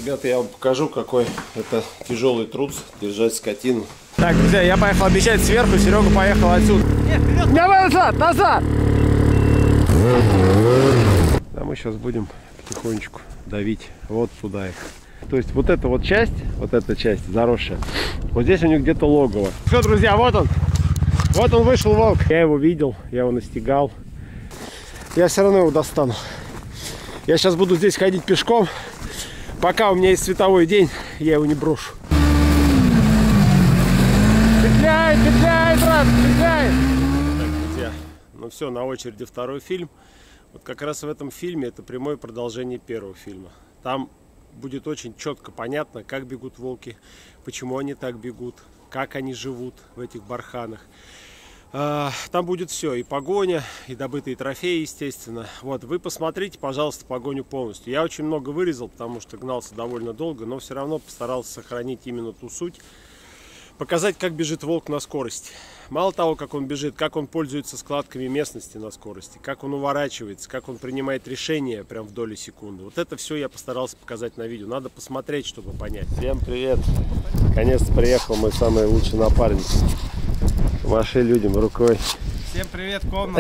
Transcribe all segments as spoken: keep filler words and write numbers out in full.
Ребята, я вам покажу, какой это тяжелый труд держать скотину. Так, друзья, я поехал обещать сверху, Серега поехал отсюда. Нет, вперед! Давай назад, назад! А мы сейчас будем потихонечку давить вот туда их. То есть вот эта вот часть, вот эта часть заросшая, вот здесь у них где-то логово. Все, друзья, вот он. Вот он вышел, волк. Я его видел, я его настигал. Я все равно его достану. Я сейчас буду здесь ходить пешком. Пока у меня есть световой день, я его не брошу. Петляет, петляет, брат, петляет. Так, друзья, ну все, на очереди второй фильм. Вот как раз в этом фильме это прямое продолжение первого фильма. Там будет очень четко понятно, как бегут волки, почему они так бегут, как они живут в этих барханах. Там будет все, и погоня, и добытые трофеи, естественно. Вот, вы посмотрите, пожалуйста, погоню полностью. Я очень много вырезал, потому что гнался довольно долго, но все равно постарался сохранить именно ту суть. Показать, как бежит волк на скорости. Мало того, как он бежит, как он пользуется складками местности на скорости, как он уворачивается, как он принимает решения прям в доли секунды. Вот это все я постарался показать на видео. Надо посмотреть, чтобы понять. Всем привет! Наконец-то приехал мой самый лучший напарник. Маши людям рукой. Всем привет, комната.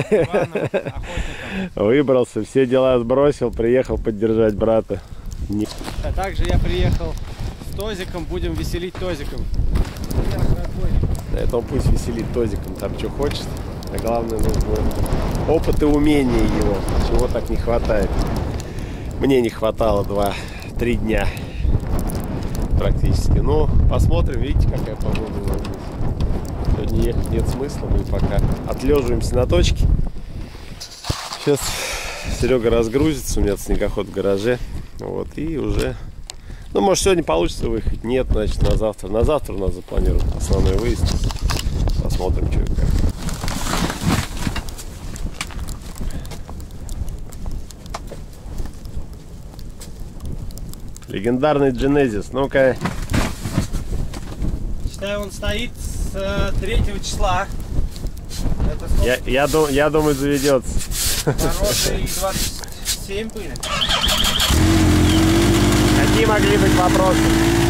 Выбрался, все дела сбросил, приехал поддержать брата. Не... А также я приехал с Тозиком, будем веселить Тозиком. Да, это он пусть веселит Тозиком, там что хочет. А главное, нужно опыт и умение его, чего так не хватает. Мне не хватало два-три дня практически. Ну, посмотрим, видите, какая погода у нас здесь. Сегодня ехать нет смысла, мы пока отлеживаемся на точке. Сейчас Серега разгрузится, у меня снегоход в гараже. Вот, и уже, ну, может, сегодня получится выехать. Нет, значит, на завтра. На завтра у нас запланирован основной выезд. Посмотрим, что и как. Легендарный Genesis, ну-ка. Считаю, он стоит с третьего числа. Это я, я, дум, я думаю, заведется. Хорошие двадцать семь были. Какие могли быть вопросы?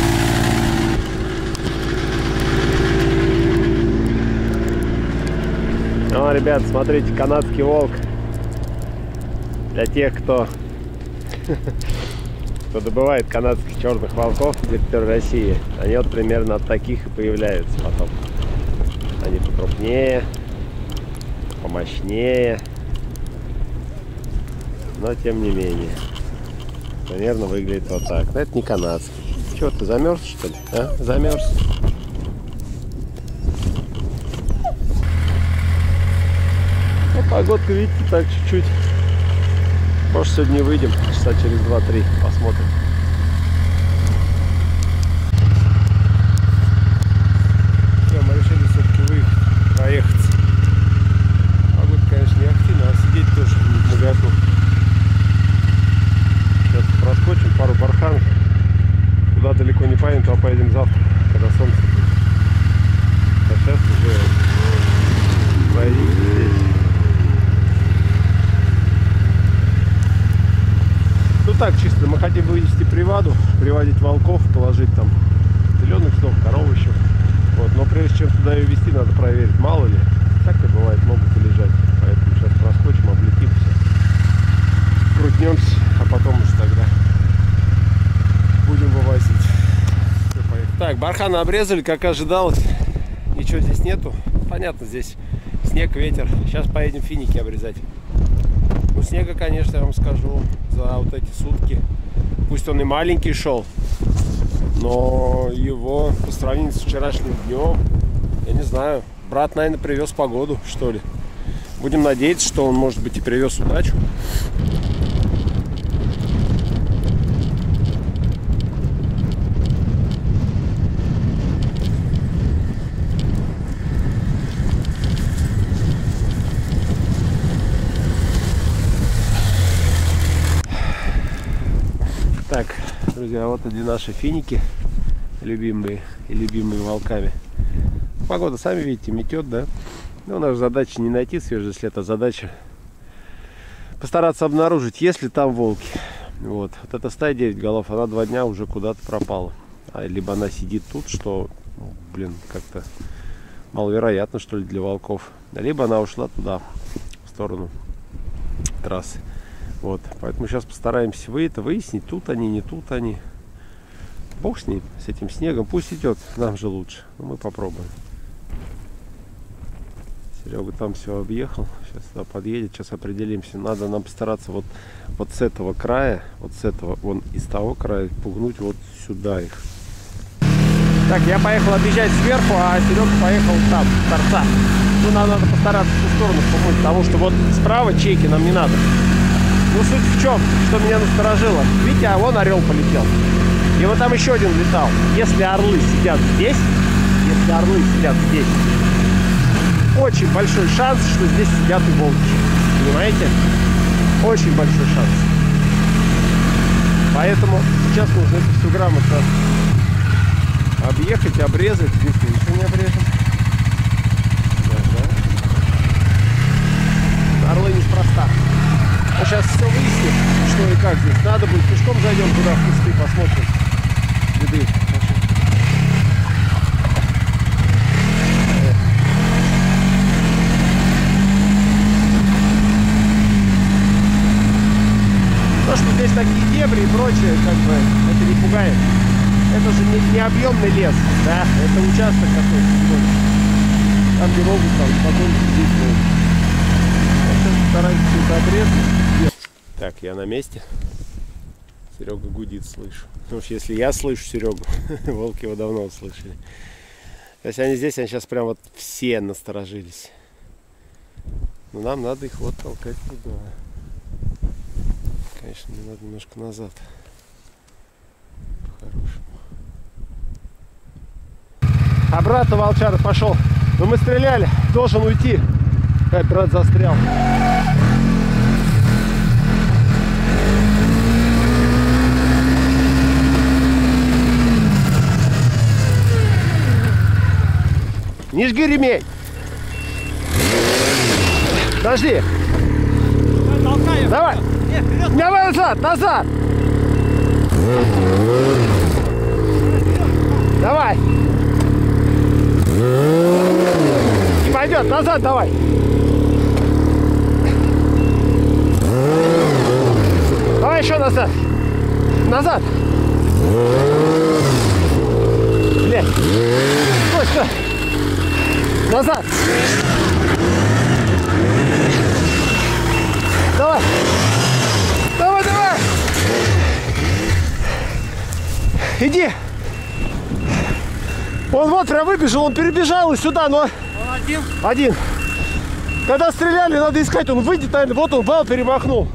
Ну, ребят, смотрите, канадский волк. Для тех, кто, кто добывает канадских черных волков на территории России, они вот примерно от таких и появляются потом. Они покрупнее, помощнее, но тем не менее. Примерно выглядит вот так. Но это не канадский. Чего, ты замерз, что ли? А? Замерз? Ну, погодка, видите, так чуть-чуть. Может, сегодня выйдем, часа через два-три посмотрим. Все, мы решили все-таки выехать, проехаться. Погода, конечно, не ахти, надо сидеть тоже в моготу. Сейчас проскочим пару барханов. Туда далеко не поедем, туда поедем завтра, когда солнце будет. А сейчас уже поедем здесь. Ну так, чисто мы хотим вывести приваду, приводить волков, положить там зеленых снов, коров еще. Вот, но прежде чем туда ее везти, надо проверить, мало ли. Всякое бывает, могут и лежать. Поэтому сейчас проскочим, облетим все. Крутнемся, а потом уже тогда будем вывозить. Все, поехали. Так, барханы обрезали, как ожидалось. Ничего здесь нету. Понятно, здесь снег, ветер. Сейчас поедем финики обрезать. Ну, снега, конечно, я вам скажу, за вот эти сутки. Пусть он и маленький шел, но его по сравнению с вчерашним днем, я не знаю, брат, наверное, привез погоду, что ли. Будем надеяться, что он, может быть, и привез удачу. Так, друзья, вот эти наши финики, любимые и любимые волками. Погода, сами видите, метет, да? Но наша задача не найти свежий след, а задача постараться обнаружить, есть ли там волки. Вот. Вот эта стая девять голов, она два дня уже куда-то пропала. А либо она сидит тут, что, ну, блин, как-то маловероятно, что ли, для волков. Либо она ушла туда, в сторону трассы. Вот. Поэтому сейчас постараемся вы это выяснить, тут они, не тут они. Бог с ним, с этим снегом. Пусть идет, нам же лучше. Но мы попробуем. Серега там все объехал. Сейчас туда подъедет. Сейчас определимся. Надо нам постараться вот, вот с этого края, вот с этого, вон из того края пугнуть вот сюда их. Так, я поехал объезжать сверху, а Серега поехал там, с торца. Ну, нам надо постараться в ту сторону пугнуть, потому что вот справа чейки нам не надо. Ну, суть в чем, что меня насторожило. Видите, а вон орел полетел. И вот там еще один летал. Если орлы сидят здесь, если орлы сидят здесь, очень большой шанс, что здесь сидят и волки. Понимаете? Очень большой шанс. Поэтому сейчас нужно это все грамотно объехать, обрезать. Здесь мы ничего не обрежем. Ага. Орлы неспроста. Мы сейчас все выясним, что и как здесь. Надо будет пешком зайдем туда в кусты, посмотрим. Виды. То, что здесь такие дебри и прочее, как бы, это не пугает. Это же не, не объемный лес, да, это участок какой-то. Там, где могут, там, спокойно здесь могут. Сейчас стараюсь все это обрезать. Так, я на месте. Серега гудит, слышу. Потому что если я слышу Серегу, волки его давно услышали. То есть они здесь, они сейчас прям вот все насторожились. Но нам надо их вот толкать туда. Конечно, мне надо немножко назад. По-хорошему. Обратно волчара пошел. Но мы стреляли. Должен уйти. Ай, брат застрял. Не жги ремень. Подожди. Толкаю. Давай. Нет, вперед. Давай назад, назад. Давай. Не пойдет, назад давай. Давай еще назад. Назад. Блядь. Стой, стой. Назад. Давай. Давай, давай. Иди. Он вот прям выбежал, он перебежал и сюда, но... Он один? Один. Когда стреляли, надо искать, он выйдет, наверное, вот он бал перемахнул.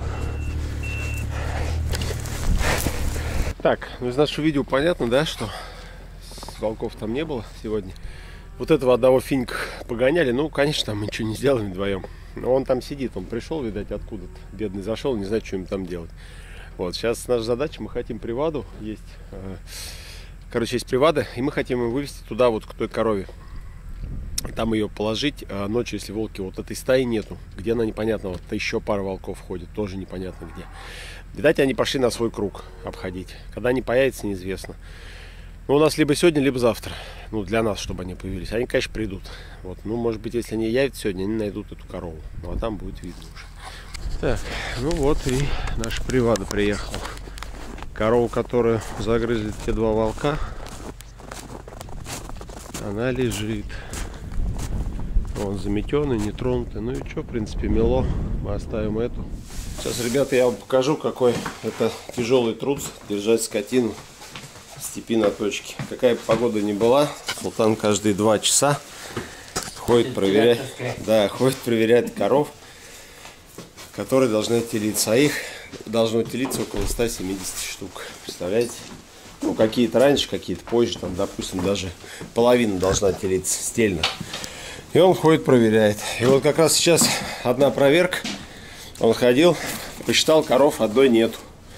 Так, ну из нашего видео понятно, да, что волков там не было сегодня. Вот этого одного финика погоняли, ну, конечно, там мы ничего не сделаем вдвоем. Но он там сидит, он пришел, видать, откуда-то. Бедный зашел, не знаю, что им там делать. Вот, сейчас наша задача, мы хотим приваду, есть, э, короче, есть привада, и мы хотим ее вывести туда, вот, к той корове. Там ее положить, а ночью, если волки, вот этой стаи нету, где она непонятно, вот еще пара волков ходит, тоже непонятно где. Видать, они пошли на свой круг обходить. Когда они появятся, неизвестно. Ну, у нас либо сегодня, либо завтра. Ну, для нас, чтобы они появились. Они, конечно, придут. Вот. Ну, может быть, если они явятся сегодня, они найдут эту корову. Ну, а там будет видно уже. Так, ну вот и наша привада приехала. Корову, которую загрызли те два волка, она лежит. Вон заметенный, не тронутый. Ну и что, в принципе, мело. Мы оставим эту. Сейчас, ребята, я вам покажу, какой это тяжелый труд держать скотину в степи на точке. Какая бы погода ни была, Султан каждые два часа ходит проверять, да, ходит проверять коров, которые должны отелиться. А их должно отелиться около ста семидесяти штук. Представляете? Ну, какие-то раньше, какие-то позже, там, допустим, даже половина должна отелиться стельно. И он ходит, проверяет. И вот как раз сейчас одна проверка. Он ходил, посчитал, коров одной нету.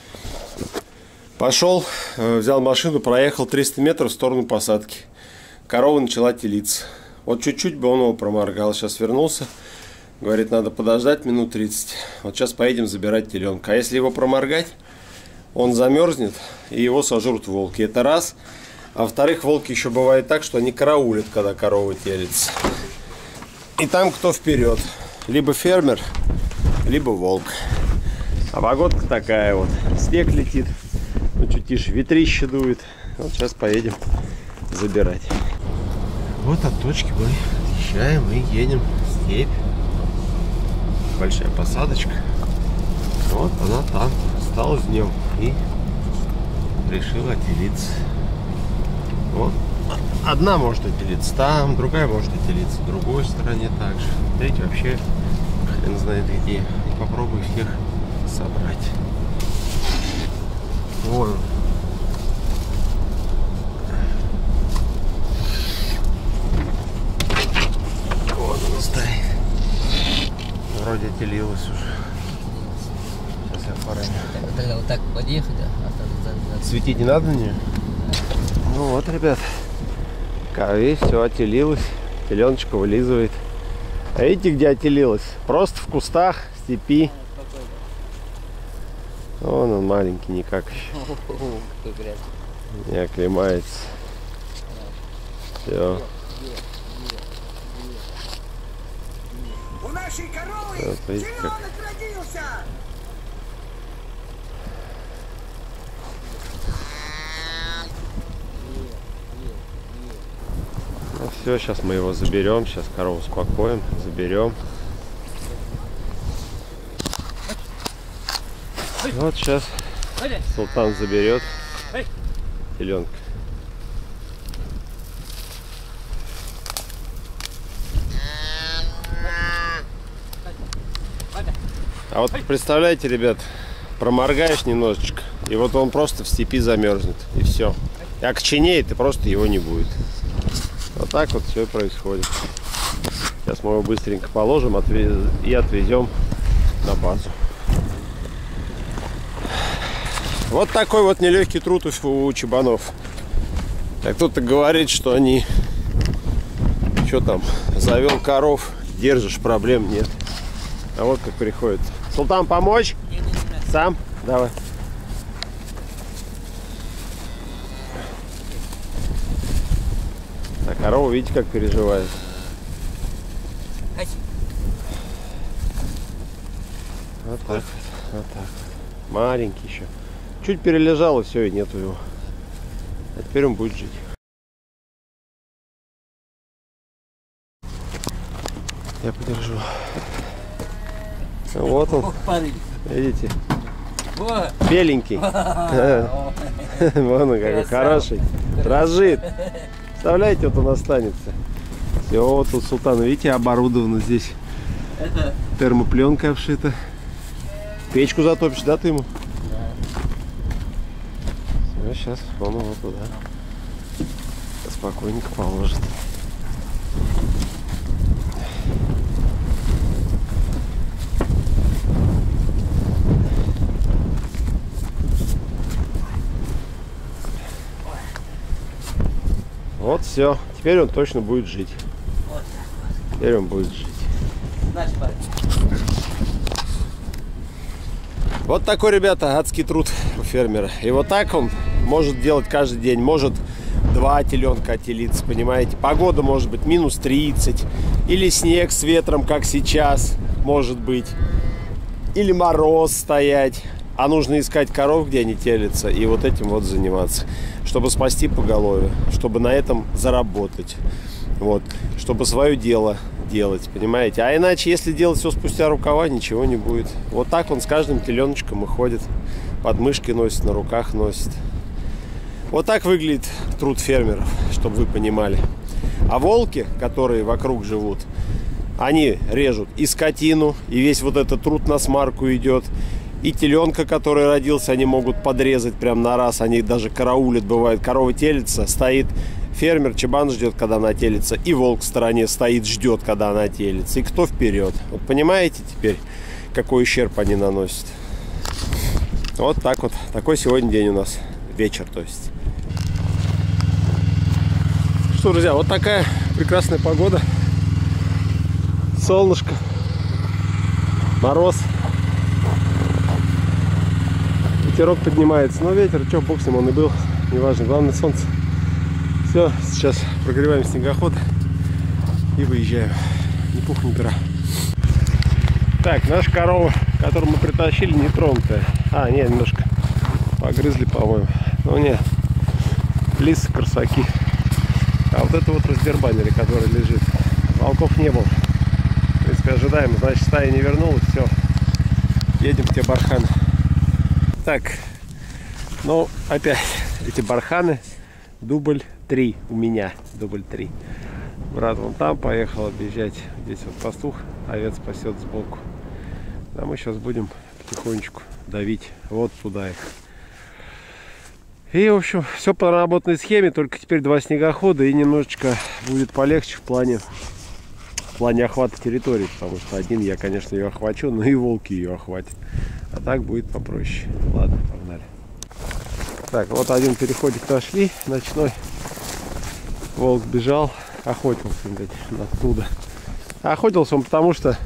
Пошел, взял машину, проехал триста метров в сторону посадки. Корова начала телиться. Вот чуть-чуть бы он его проморгал. Сейчас вернулся. Говорит, надо подождать минут тридцать. Вот сейчас поедем забирать теленка. А если его проморгать, он замерзнет и его сожрут волки. Это раз. А во-вторых, волки еще бывает так, что они караулят, когда корова телится. И там кто вперед. Либо фермер, либо волк. А погодка такая вот. Снег летит. Ну, чуть тише, ветрище дует. Вот сейчас поедем забирать. Вот от точки мы отъезжаем и едем в степь. Большая посадочка. Вот она там осталась днем и решила отелиться. Вот. Одна может отелиться там, другая может отелиться в другой стороне также. Третья вообще хрен знает где. И попробую всех собрать. Вон. Вот она стоит. Вроде отелилась уже. Сейчас я пораню. Тогда вот так подъехать, а? Светить не надо на нее? Ну вот, ребят. Коры, все отелилось. Теленочка вылизывает. А видите, где отелилась? Просто в кустах, в степи. Вон он маленький, никак еще. Не оклемается. Все. У нашей коровы Вот, видите, как... теленок родился! Ну все, сейчас мы его заберем. Сейчас корову успокоим, заберем. Вот сейчас Султан заберет теленка. А вот представляете, ребят, проморгаешь немножечко, и вот он просто в степи замерзнет, и все. И окоченеет, и просто его не будет. Вот так вот все происходит. Сейчас мы его быстренько положим и отвезем на базу. Вот такой вот нелегкий труд у чабанов. Так кто-то говорит, что они, что там, завел коров, держишь, проблем нет. А вот как приходит. Султан, помочь? Сам? Давай. А корова, видите, как переживает. Вот так вот, вот так вот. Маленький еще. Чуть перележал, и все, и нету его. А теперь он будет жить. Я подержу. Вот он. Видите? Беленький. Вон он какой хороший. Дрожит. Представляете, вот он останется. Все, вот тут Султан, видите, оборудовано здесь. Термопленкой обшито. Печку затопишь, да, ты ему? Все, сейчас он его туда спокойненько положит. Вот все. Теперь он точно будет жить. Теперь он будет жить. Вот такой, ребята, адский труд у фермера. И вот так он может делать каждый день. Может два теленка отелиться, понимаете. Погода может быть минус тридцать. Или снег с ветром, как сейчас, может быть. Или мороз стоять. А нужно искать коров, где они телятся, и вот этим вот заниматься, чтобы спасти поголовье, чтобы на этом заработать, вот, чтобы свое дело делать, понимаете. А иначе, если делать все спустя рукава, ничего не будет. Вот так он с каждым теленочком и ходит, под мышки носит, на руках носит. Вот так выглядит труд фермеров, чтобы вы понимали. А волки, которые вокруг живут, они режут и скотину, и весь вот этот труд на смарку идет. И теленка, который родился, они могут подрезать прям на раз. Они даже караулят, бывает. Корова телится, стоит фермер, чабан ждет, когда она телится. И волк в стороне стоит, ждет, когда она телится. И кто вперед? Вот понимаете теперь, какой ущерб они наносят? Вот так вот. Такой сегодня день у нас. Вечер, то есть. Что, друзья, вот такая прекрасная погода. Солнышко. Мороз. ветерок поднимается. Но ветер, что, бог с ним, он и был. Неважно, главное солнце. Все, сейчас прогреваем снегоход и выезжаем. Ни пух, ни пера. Так, наша корова, которую мы притащили, не тронутая. А, не, немножко погрызли, по-моему. Ну, не, лисы, красаки. А вот это вот раздербанили, который лежит. Волков не было. В принципе, ожидаемо. Значит, стая не вернулась. Все. Едем в те барханы. Так. Ну, опять эти барханы. Дубль три у меня. Дубль три. Брат вон там поехал объезжать. Здесь вот пастух овец пасет сбоку. А мы сейчас будем потихонечку давить вот туда их. И, в общем, все по наработанной схеме, только теперь два снегохода, и немножечко будет полегче в плане, в плане охвата территории, потому что один я, конечно, ее охвачу, но и волки ее охватят. А так будет попроще. Ладно, погнали. Так, вот один переходик нашли, ночной. Волк бежал, охотился, видать, оттуда. Охотился он потому, что...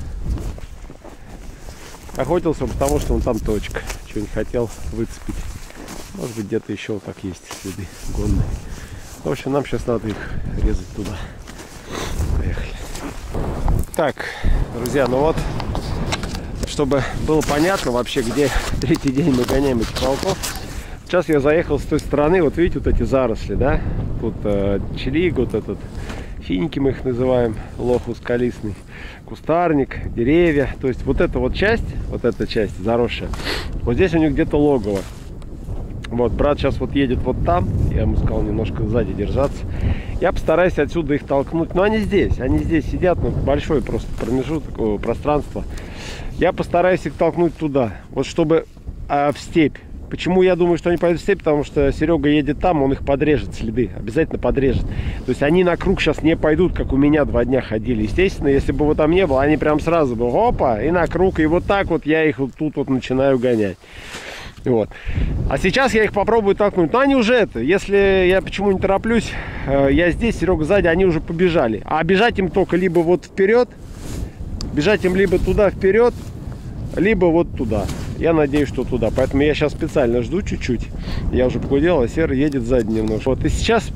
Охотился он потому, что он там точка. Что-нибудь хотел выцепить. Может быть, где-то еще вот так есть следы гонные. В общем, нам сейчас надо их резать туда. Поехали. Так, друзья, ну вот, чтобы было понятно вообще, где третий день мы гоняем этих волков. Сейчас я заехал с той стороны, вот видите, вот эти заросли, да? Тут э, челик, вот этот, финики мы их называем, лох узколистный, кустарник, деревья. То есть вот эта вот часть, вот эта часть заросшая, вот здесь у них где-то логово. Вот, брат сейчас вот едет вот там. Я ему сказал немножко сзади держаться. Я постараюсь отсюда их толкнуть. Но они здесь, они здесь сидят. Ну, большой просто промежуток, пространство. Я постараюсь их толкнуть туда. Вот чтобы а, в степь. Почему я думаю, что они пойдут в степь? Потому что Серега едет там, он их подрежет, следы. Обязательно подрежет. То есть они на круг сейчас не пойдут, как у меня два дня ходили. Естественно, если бы его там не было, они прям сразу бы опа, и на круг. И вот так вот я их вот тут вот начинаю гонять. Вот. А сейчас я их попробую толкнуть. Но они уже это, если я почему не тороплюсь, я здесь, Серега сзади, они уже побежали. А бежать им только либо вот вперед, бежать им либо туда вперед, либо вот туда. Я надеюсь, что туда. Поэтому я сейчас специально жду чуть-чуть. Я уже похудел, а Серый едет сзади немножко. Вот и сейчас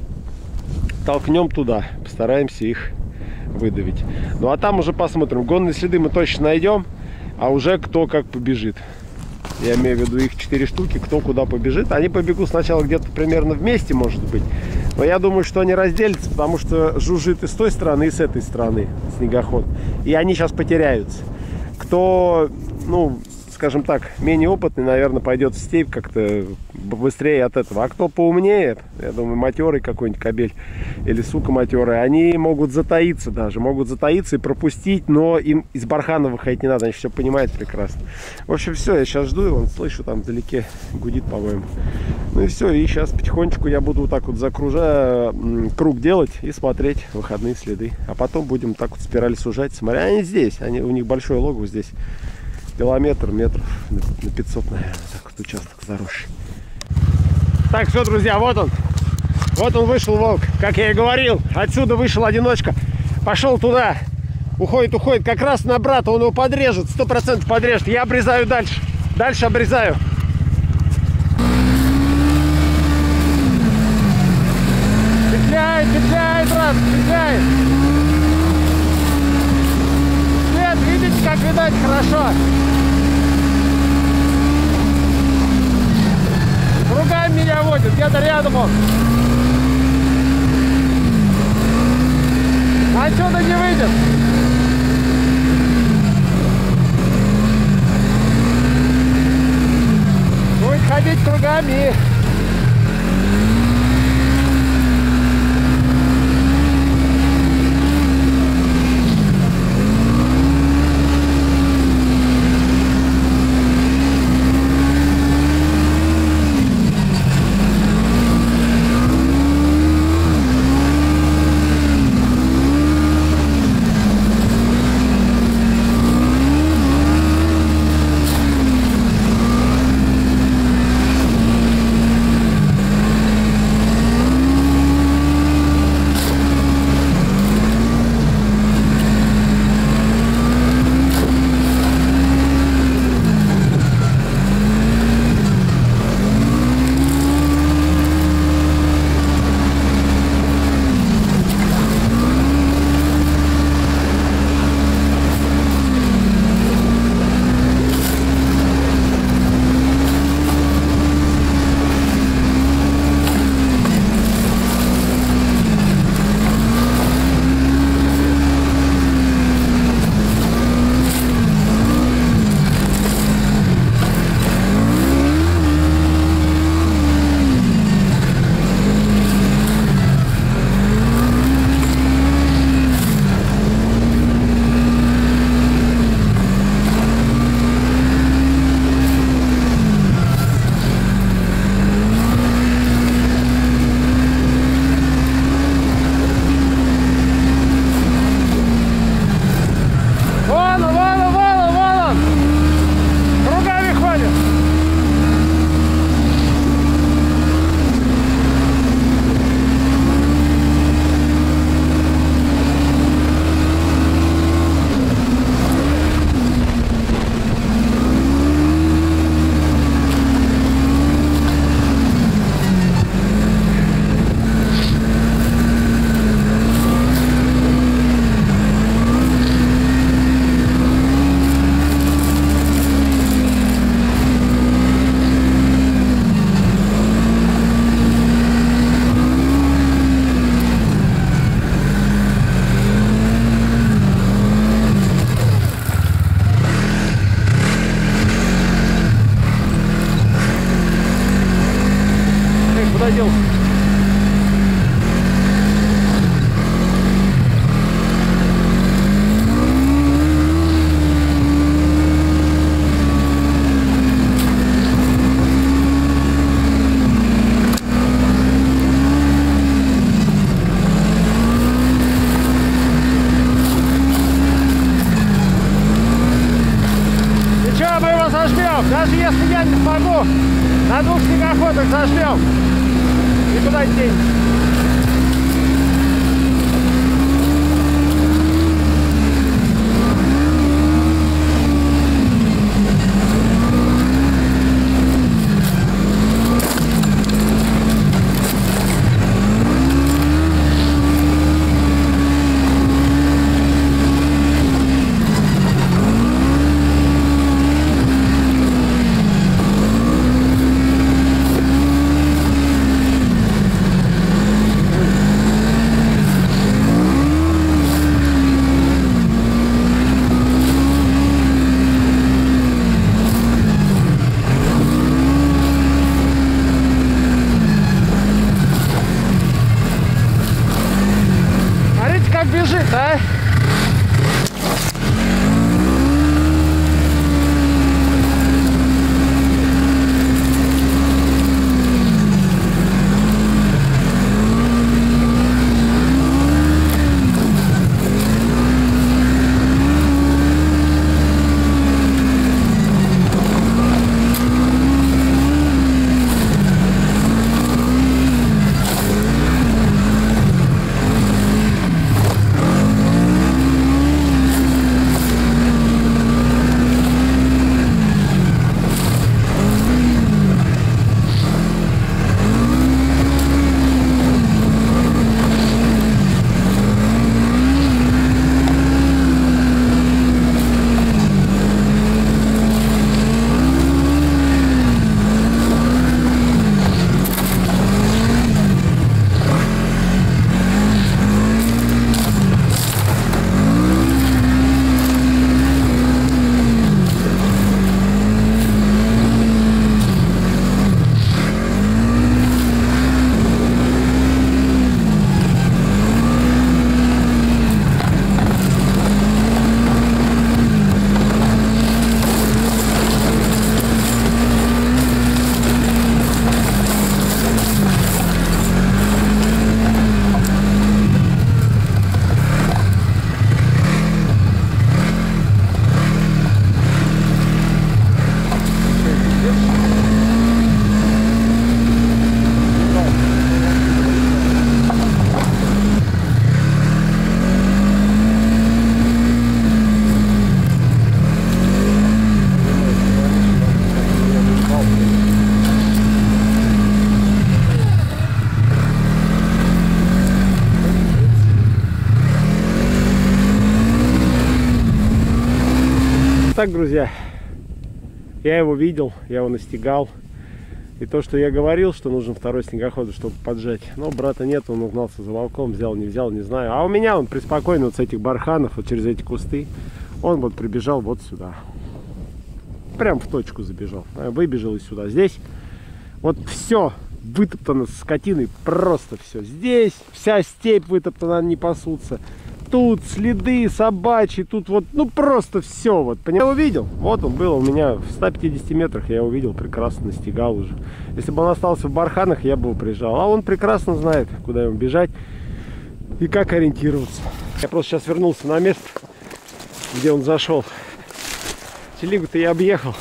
толкнем туда. Постараемся их выдавить. Ну а там уже посмотрим. Гонные следы мы точно найдем, а уже кто как побежит. Я имею в виду их четыре штуки, кто куда побежит. Они побегут сначала где-то примерно вместе, может быть. Но я думаю, что они разделятся, потому что жужжит и с той стороны, и с этой стороны снегоход. И они сейчас потеряются. Кто, ну, скажем так, менее опытный, наверное, пойдет в степь как-то быстрее от этого. А кто поумнее, я думаю, матерый какой-нибудь кобель или сука матерая, они могут затаиться даже, могут затаиться и пропустить, но им из бархана выходить не надо, они все понимают прекрасно. В общем, все, я сейчас жду, и вон слышу, там вдалеке гудит, по-моему. Ну и все, и сейчас потихонечку я буду вот так вот закружая круг делать и смотреть выходные следы. А потом будем так вот спираль сужать. Смотри, они здесь, они, у них большое логово здесь. Километр, метров на пятьсот, наверное, так вот участок заросший. Так, все, друзья, вот он. Вот он вышел, волк. Как я и говорил, отсюда вышел одиночка. Пошел туда. Уходит, уходит. Как раз на брата, он его подрежет. Сто процентов подрежет. Я обрезаю дальше. Дальше обрезаю. Петляет, петляет, брат, петляет. Нет, видите, как видать хорошо. Кругами меня водит, где-то рядом он. Отсюда не выйдет. Будет ходить кругами. даже если я не смогу, на двух снегоходах зажмем. Никуда не денется. Бежит, а? Так, друзья, я его видел, я его настигал. И то, что я говорил, что нужен второй снегоход, чтобы поджать. Но брата нет, он угнался за волком, взял, не взял, не знаю. А у меня он преспокойно вот с этих барханов, вот через эти кусты, он вот прибежал вот сюда. Прям в точку забежал. Выбежал и сюда. Здесь вот все вытоптано скотиной, просто все. Здесь вся степь вытоптана, не пасутся. Тут следы собачьи, тут вот, ну просто все, вот, я увидел, вот он был у меня в ста пятидесяти метрах, я увидел, прекрасно настигал уже. Если бы он остался в барханах, я бы его прижал, а он прекрасно знает, куда ему бежать и как ориентироваться. Я просто сейчас вернулся на место, где он зашел. Телегу-то я объехал.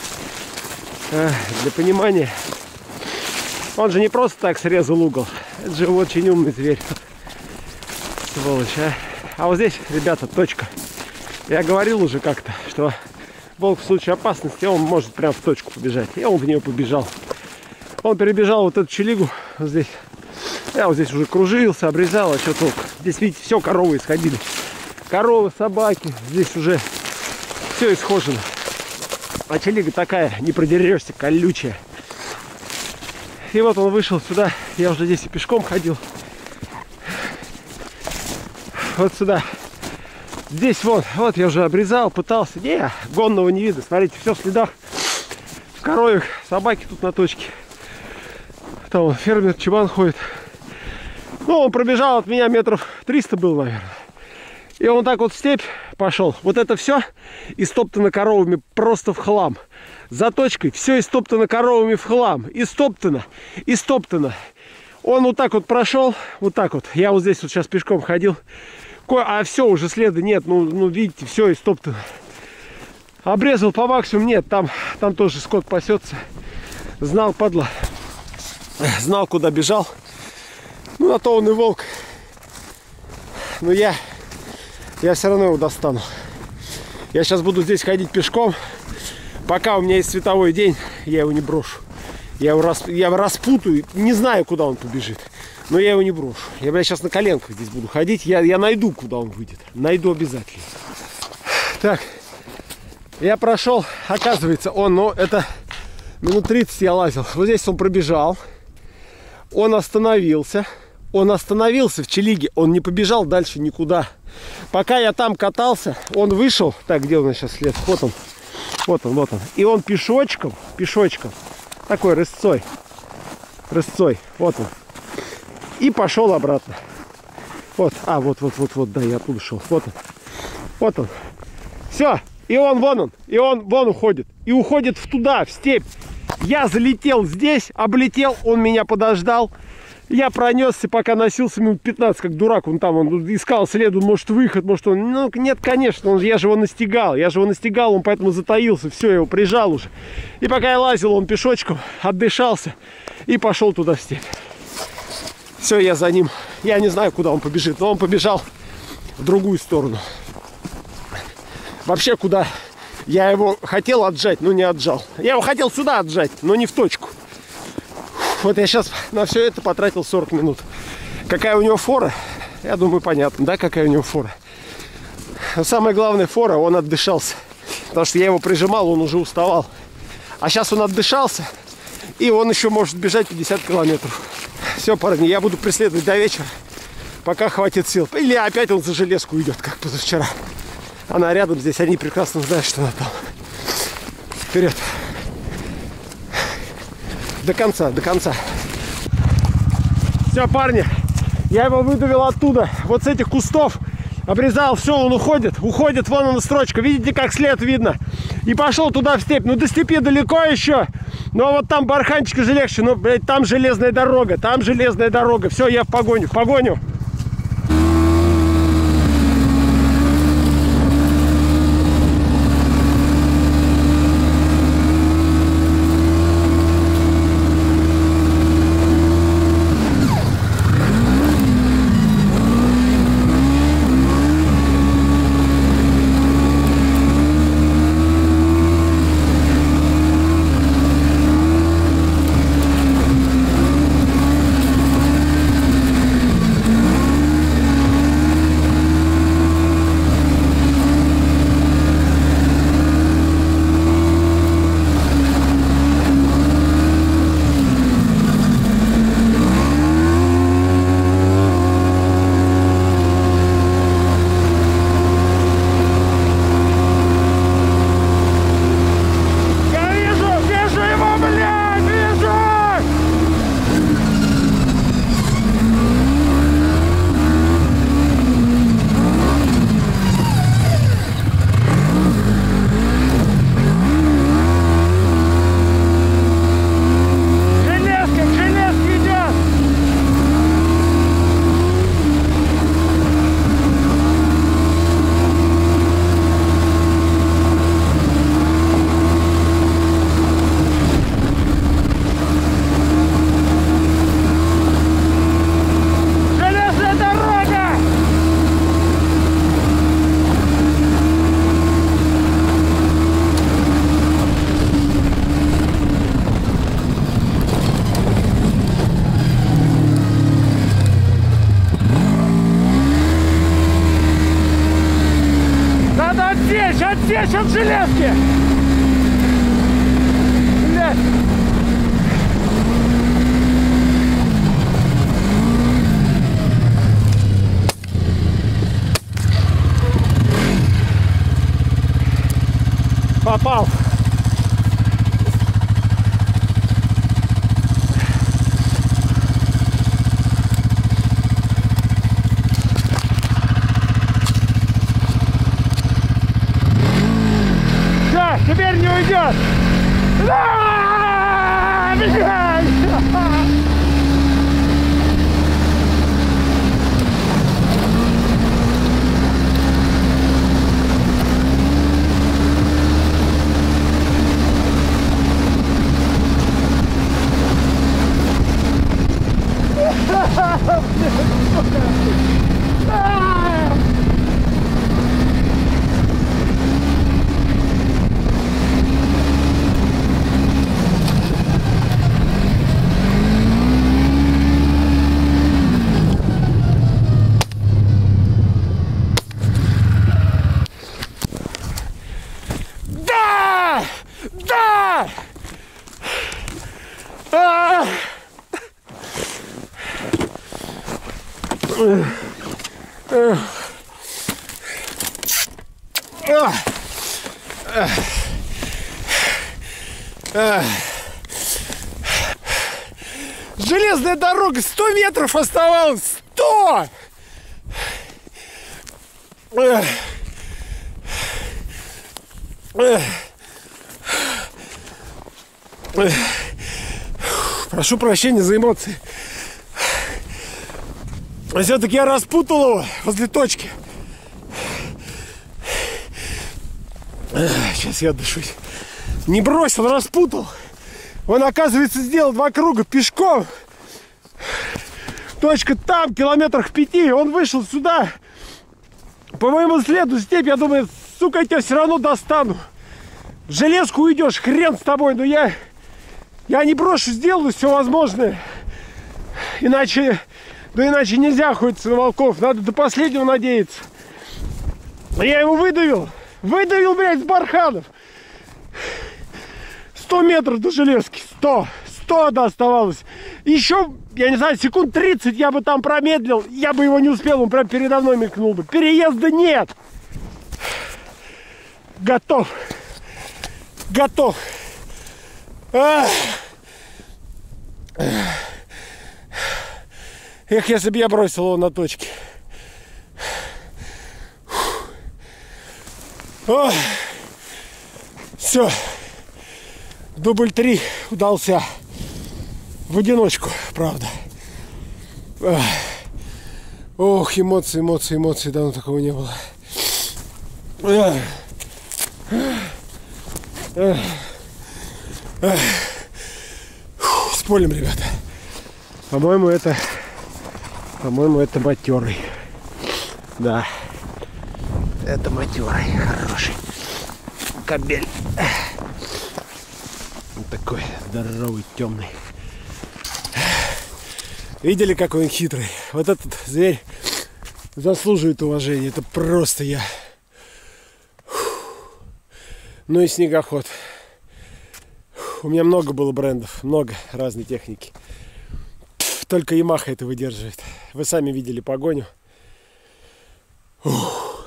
Для понимания, он же не просто так срезал угол, это же очень умный зверь, сволочь, а. А вот здесь, ребята, точка. Я говорил уже как-то, что волк в случае опасности, он может прям в точку побежать. И он в нее побежал. Он перебежал вот эту челигу вот здесь. Я вот здесь уже кружился, обрезал, а что толку? Здесь, видите, все, коровы исходили. Коровы, собаки, здесь уже все исхожено. А челига такая, не продерешься, колючая. И вот он вышел сюда, я уже здесь и пешком ходил. Вот сюда. Здесь вот, вот я уже обрезал, пытался. Не, гонного не видно. Смотрите, все в следах. В коровьях, собаки тут на точке. Там вон, фермер Чебан ходит. Ну, он пробежал от меня метров триста был, наверное. И он так вот в степь пошел. Вот это все истоптано коровами просто в хлам. За точкой все истоптано коровами в хлам. Истоптано, истоптано. Он вот так вот прошел, вот так вот. Я вот здесь вот сейчас пешком ходил. А все, уже следа нет. Ну, ну видите, все истоптано. Обрезал по максимуму. Нет, там, там тоже скот пасется. Знал, падла. Знал, куда бежал. Ну, на то он и волк. Но я, я все равно его достану. Я сейчас буду здесь ходить пешком. Пока у меня есть световой день, я его не брошу. Я его, расп... я его распутаю. Не знаю, куда он побежит. Но я его не брошу. Я, блядь, сейчас на коленках здесь буду ходить. Я, я найду, куда он выйдет. Найду обязательно. Так. Я прошел. Оказывается, он, ну, это минут тридцать я лазил. Вот здесь он пробежал. Он остановился. Он остановился в Челиге. Он не побежал дальше никуда. Пока я там катался, он вышел. Так, где у нас сейчас след? Вот он. Вот он, вот он. И он пешочком, пешочком, такой рысцой. Рысцой. Вот он. И пошел обратно. Вот. А, вот, вот, вот, вот, да, я оттуда шел. Вот он. Вот он. Все. И он, вон он. И он, вон уходит. И уходит в туда, в степь. Я залетел здесь, облетел, он меня подождал. Я пронесся, пока носился минут пятнадцать, как дурак. Он там, он искал следу, может, выход, может, он... Ну, нет, конечно, он, я же его настигал. Я же его настигал, он поэтому затаился. Все, я его прижал уже. И пока я лазил, он пешочком отдышался и пошел туда в степь. Все, я за ним. Я не знаю, куда он побежит, но он побежал в другую сторону. Вообще, куда я его хотел отжать, но не отжал. Я его хотел сюда отжать, но не в точку. Вот я сейчас на все это потратил сорок минут. Какая у него фора? Я думаю, понятно, да, какая у него фора. Но самое главное, фора, он отдышался. Потому что я его прижимал, он уже уставал. А сейчас он отдышался, и он еще может бежать пятьдесят километров. Все, парни, я буду преследовать до вечера, пока хватит сил. Или опять он за железку идет, как позавчера. Она рядом здесь, они прекрасно знают, что она там. Вперед. До конца, до конца. Все, парни, я его выдавил оттуда, вот с этих кустов. Обрезал, все, он уходит. Уходит, вон она строчка. Видите, как след видно? И пошел туда в степь. Ну, до степи далеко еще. Но вот там барханчик же легче. Ну, блядь, там железная дорога. Там железная дорога. Все, я в погоню, в погоню. Отсечь от железки! Блядь! Попал! Теперь не уйдет! А-а-а! Блядь! Железная дорога, сто метров оставалось, сто! Прошу прощения за эмоции. Все-таки я распутал его возле точки. Сейчас я отдышусь. Не бросил, распутал. Он, оказывается, сделал два круга пешком. Точка там, километрах пяти. Он вышел сюда. По моему следу степь, я думаю, сука, я тебя все равно достану. В железку уйдешь, хрен с тобой. Но я, я не брошу, сделаю все возможное. Иначе, да иначе нельзя охотиться на волков. Надо до последнего надеяться. Я его выдавил. Выдавил, блядь, с барханов. Сто метров до железки. Сто. Сто да оставалось. Еще, я не знаю, секунд тридцать я бы там промедлил. Я бы его не успел, он прям передо мной мелькнул бы. Переезда нет. Готов. Готов. Ах. Эх, если бы я бросил его на точке. Все. Дубль три удался. В одиночку, правда. Ох, эмоции, эмоции, эмоции. Давно такого не было. С полем, ребята. По-моему, это... По-моему, это матерый. Да. Это матерый, хороший кобель. Вот такой здоровый, темный. Видели, какой он хитрый? Вот этот зверь заслуживает уважения. Это просто я. Ну и снегоход. У меня много было брендов, много разной техники. Только Yamaha это выдерживает. Вы сами видели погоню. Ух.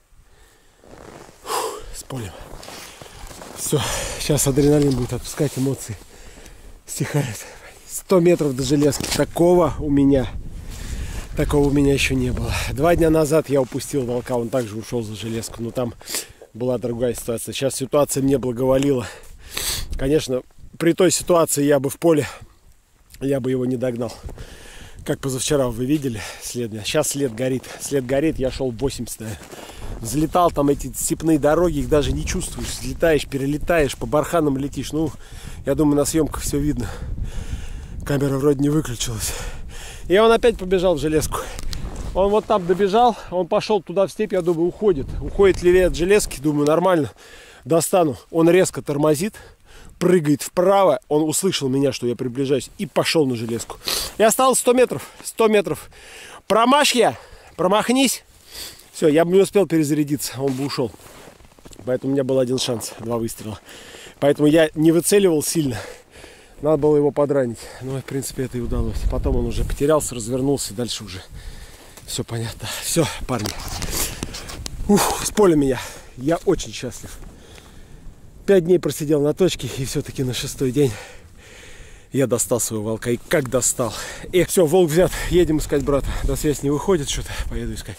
Ух. С полем. Все, сейчас адреналин будет отпускать, эмоции стихают. Сто метров до железки. Такого у меня, такого у меня еще не было. Два дня назад я упустил волка, он также ушел за железку, но там была другая ситуация. Сейчас ситуация мне благоволила. Конечно, при той ситуации я бы в поле, я бы его не догнал. Как позавчера вы видели след. Сейчас след горит. След горит, я шел восемьдесят. Взлетал, там эти степные дороги, их даже не чувствуешь. Взлетаешь, перелетаешь, по барханам летишь. Ну, я думаю, на съемках все видно. Камера вроде не выключилась. И он опять побежал в железку. Он вот там добежал, он пошел туда в степь, я думаю, уходит. Уходит левее от железки, думаю, нормально. Достану. Он резко тормозит, прыгает вправо. Он услышал меня, что я приближаюсь, и пошел на железку. И осталось сто метров. сто метров. Промажь я, промахнись. Все, я бы не успел перезарядиться, он бы ушел. Поэтому у меня был один шанс, два выстрела. Поэтому я не выцеливал сильно. Надо было его подранить. Ну, в принципе, это и удалось. Потом он уже потерялся, развернулся, дальше уже все понятно. Все, парни. Ух, с поля меня. Я очень счастлив. Пять дней просидел на точке, и все-таки на шестой день я достал своего волка. И как достал. Эх, все, волк взят. Едем искать брата. На связь не выходит что-то. Поеду искать.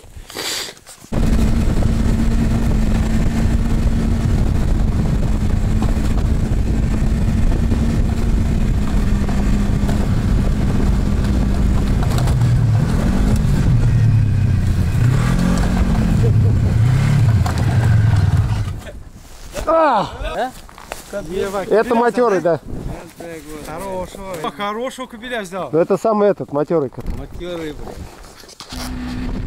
А! Это матерый, да. Хорошего. Хорошего кобеля взял. Но это самый этот, матерый. Матерый, блядь.